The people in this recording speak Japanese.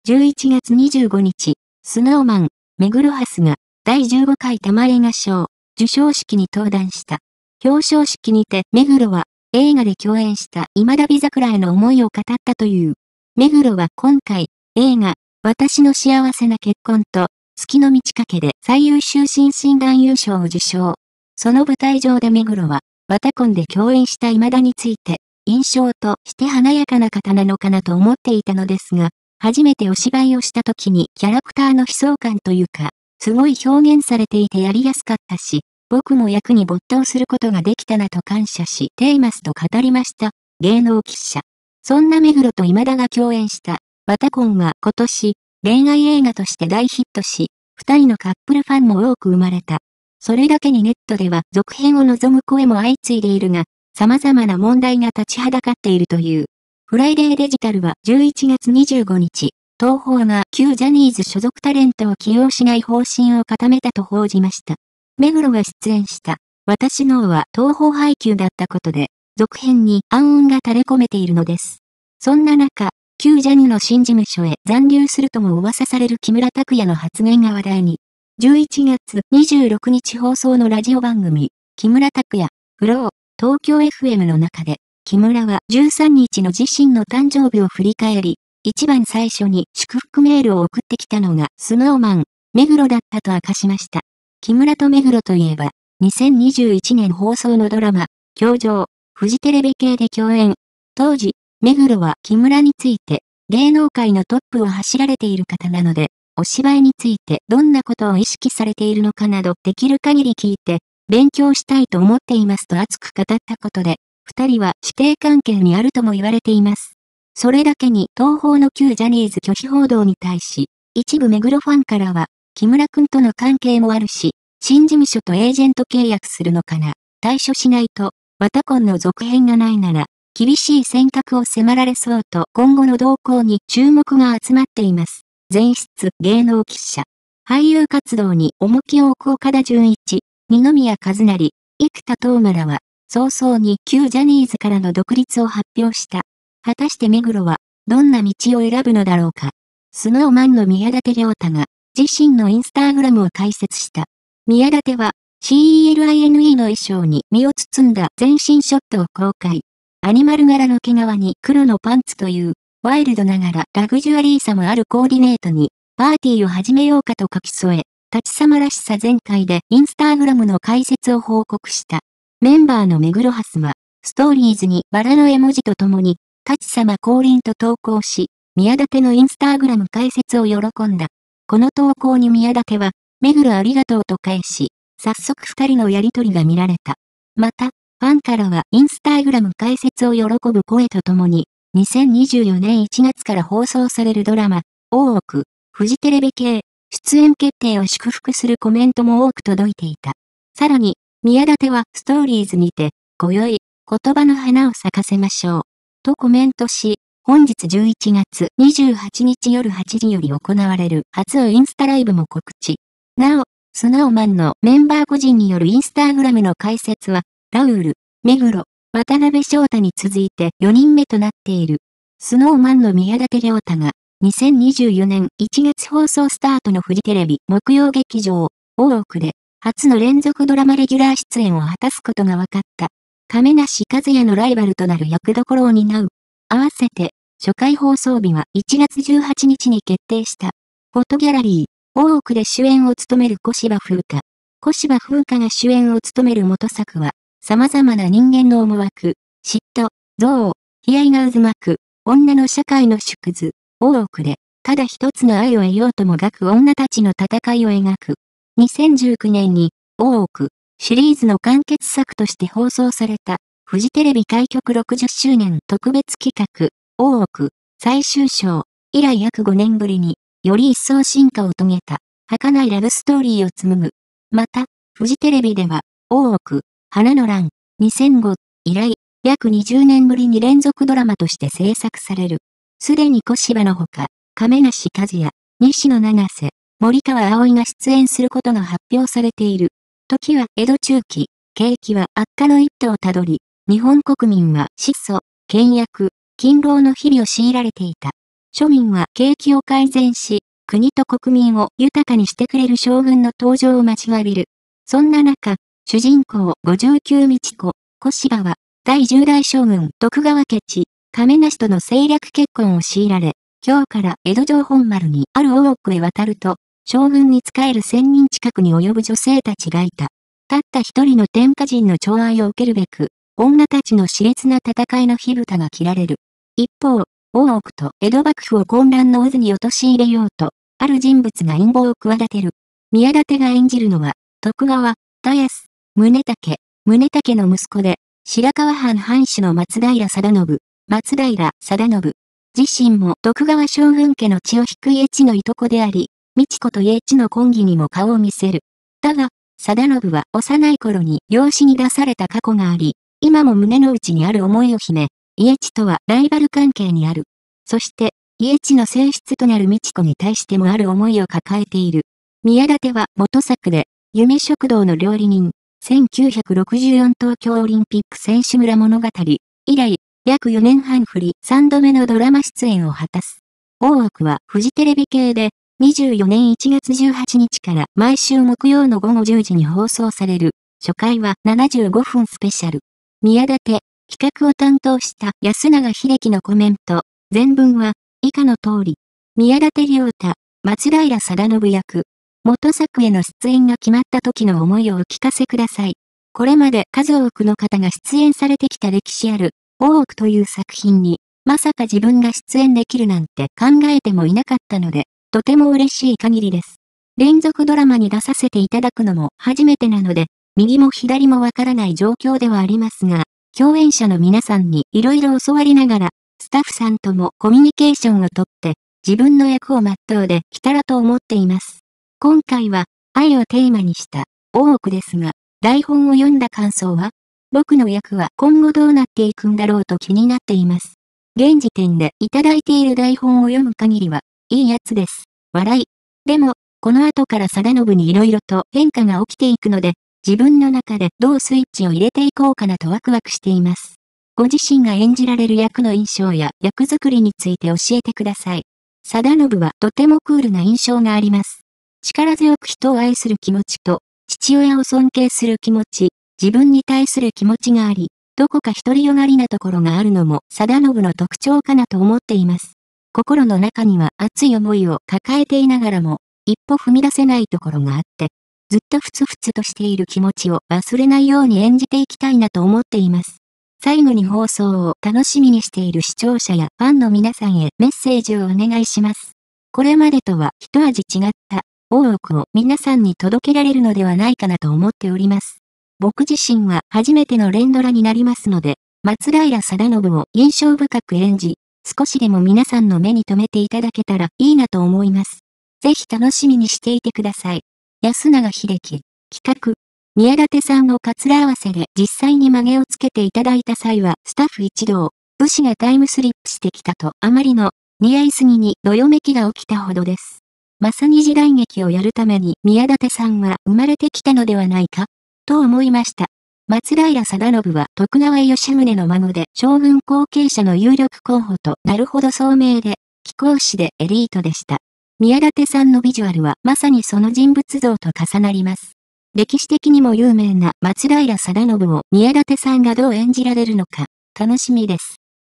11月25日、スノーマン、目黒蓮が第15回玉映画賞授賞式に登壇した。表彰式にて目黒は映画で共演した今田美桜への思いを語ったという。目黒は今回映画私の幸せな結婚と月の満ち欠けで最優秀新進男優賞を受賞。その舞台上で目黒はワタコンで共演した今田について印象として華やかな方なのかなと思っていたのですが、初めてお芝居をした時にキャラクターの悲壮感というか、すごい表現されていてやりやすかったし、僕も役に没頭することができたなと感謝し、テーマスと語りました。芸能記者。そんな目黒と今田が共演した、ワタコンは今年、恋愛映画として大ヒットし、二人のカップルファンも多く生まれた。それだけにネットでは続編を望む声も相次いでいるが、様々な問題が立ちはだかっているという。フライデーデジタルは11月25日、東宝が旧ジャニーズ所属タレントを起用しない方針を固めたと報じました。目黒が出演した、私のは東宝配給だったことで、続編に暗雲が垂れ込めているのです。そんな中、旧ジャニの新事務所へ残留するとも噂される木村拓哉の発言が話題に。11月26日放送のラジオ番組、木村拓哉、フロー、東京 FM の中で、木村は13日の自身の誕生日を振り返り、一番最初に祝福メールを送ってきたのがスノーマン、目黒だったと明かしました。木村と目黒といえば、2021年放送のドラマ、教場、フジテレビ系で共演。当時、目黒は木村について、芸能界のトップを走られている方なので、お芝居についてどんなことを意識されているのかなどできる限り聞いて、勉強したいと思っていますと熱く語ったことで、二人は師弟関係にあるとも言われています。それだけに東宝の旧ジャニーズ拒否報道に対し、一部目黒ファンからは、木村くんとの関係もあるし、新事務所とエージェント契約するのかな、対処しないと、ワタコンの続編がないなら、厳しい選択を迫られそうと今後の動向に注目が集まっています。前出芸能記者。俳優活動に重きを置く岡田准一、二宮和也、生田斗真らは、早々に旧ジャニーズからの独立を発表した。果たして目黒は、どんな道を選ぶのだろうか。スノーマンの宮舘涼太が、自身のインスタグラムを開設した。宮舘は、CELINE の衣装に身を包んだ全身ショットを公開。アニマル柄の毛皮に黒のパンツという、ワイルドながらラグジュアリーさもあるコーディネートに、パーティーを始めようかと書き添え、立ち様らしさ全開でインスタグラムの開設を報告した。メンバーの目黒蓮は、ストーリーズにバラの絵文字とともに、立ち様降臨と投稿し、宮舘のインスタグラム開設を喜んだ。この投稿に宮舘は、目黒ありがとうと返し、早速二人のやりとりが見られた。また、ファンからはインスタグラム開設を喜ぶ声とともに、2024年1月から放送されるドラマ、大奥、フジテレビ系、出演決定を祝福するコメントも多く届いていた。さらに、宮舘はストーリーズにて、今宵、言葉の花を咲かせましょう。とコメントし、本日11月28日夜8時より行われる初インスタライブも告知。なお、スノーマンのメンバー個人によるインスタグラムの開設は、ラウール、目黒、渡辺翔太に続いて4人目となっている。スノーマンの宮舘涼太が、2024年1月放送スタートのフジテレビ木曜劇場、大奥で、初の連続ドラマレギュラー出演を果たすことが分かった。亀梨和也のライバルとなる役どころを担う。合わせて、初回放送日は1月18日に決定した。フォトギャラリー、大奥で主演を務める小芝風花。小芝風花が主演を務める元作は、様々な人間の思惑、嫉妬、憎悪、悲哀が渦巻く、女の社会の縮図、大奥で、ただ一つの愛を得ようともがく女たちの戦いを描く。2019年に、大奥、シリーズの完結作として放送された、フジテレビ開局60周年特別企画、大奥、最終章、以来約5年ぶりに、より一層進化を遂げた、儚いラブストーリーを紡ぐ。また、フジテレビでは、大奥、花の乱、2005、以来、約20年ぶりに連続ドラマとして制作される。すでに小芝のほか、亀梨和也、西野七瀬、森川葵が出演することが発表されている。時は江戸中期、景気は悪化の一途をたどり、日本国民は質素、倹約、勤労の日々を強いられていた。 庶民は景気を改善し、国と国民を豊かにしてくれる将軍の登場を待ちわびる。そんな中、主人公59道子、小柴は、第10代将軍徳川家地、亀梨との政略結婚を強いられ、京から江戸城本丸にある大奥へ渡ると、将軍に仕える1000人近くに及ぶ女性たちがいた。たった一人の天下人の寵愛を受けるべく、女たちの熾烈な戦いの火蓋が切られる。一方、大奥と江戸幕府を混乱の渦に陥れようと、ある人物が陰謀を企てる。宮舘が演じるのは、徳川、田安、宗武の息子で、白河藩藩主の松平定信、松平定信。自身も徳川将軍家の血を引く家地のいとこであり、美智子と家地の婚儀にも顔を見せる。だが、定信は幼い頃に養子に出された過去があり、今も胸の内にある思いを秘め、家地とはライバル関係にある。そして、家地の正室となる美智子に対してもある思いを抱えている。宮舘は元作で、夢食堂の料理人、1964東京オリンピック選手村物語、以来、約4年半振り3度目のドラマ出演を果たす。大奥はフジテレビ系で、24年1月18日から毎週木曜の午後10時に放送される。初回は75分スペシャル。宮舘、企画を担当した安永秀樹のコメント。全文は以下の通り。宮舘良太、松平定信役。元作への出演が決まった時の思いをお聞かせください。これまで数多くの方が出演されてきた歴史ある大奥という作品に、まさか自分が出演できるなんて考えてもいなかったので、とても嬉しい限りです。連続ドラマに出させていただくのも初めてなので、右も左もわからない状況ではありますが、共演者の皆さんに色々教わりながら、スタッフさんともコミュニケーションをとって、自分の役を全うできたらと思っています。今回は、愛をテーマにした大奥ですが、台本を読んだ感想は、僕の役は今後どうなっていくんだろうと気になっています。現時点でいただいている台本を読む限りは、いいやつです。笑い。でも、この後から定信に色々と変化が起きていくので、自分の中でどうスイッチを入れていこうかなとワクワクしています。ご自身が演じられる役の印象や役作りについて教えてください。定信はとてもクールな印象があります。力強く人を愛する気持ちと、父親を尊敬する気持ち、自分に対する気持ちがあり、どこか独りよがりなところがあるのも定信の特徴かなと思っています。心の中には熱い思いを抱えていながらも、一歩踏み出せないところがあって、ずっとふつふつとしている気持ちを忘れないように演じていきたいなと思っています。最後に放送を楽しみにしている視聴者やファンの皆さんへメッセージをお願いします。これまでとは一味違った大奥を皆さんに届けられるのではないかなと思っております。僕自身は初めての連ドラになりますので、松平定信を印象深く演じ、少しでも皆さんの目に留めていただけたらいいなと思います。ぜひ楽しみにしていてください。安永秀樹、企画。宮舘さんのカツラ合わせで実際に曲げをつけていただいた際はスタッフ一同、武士がタイムスリップしてきたとあまりの似合いすぎにどよめきが起きたほどです。まさに時代劇をやるために宮舘さんは生まれてきたのではないか、と思いました。松平定信は徳川吉宗の孫で将軍後継者の有力候補となるほど聡明で、貴公子でエリートでした。宮舘さんのビジュアルはまさにその人物像と重なります。歴史的にも有名な松平定信を宮舘さんがどう演じられるのか、楽しみです。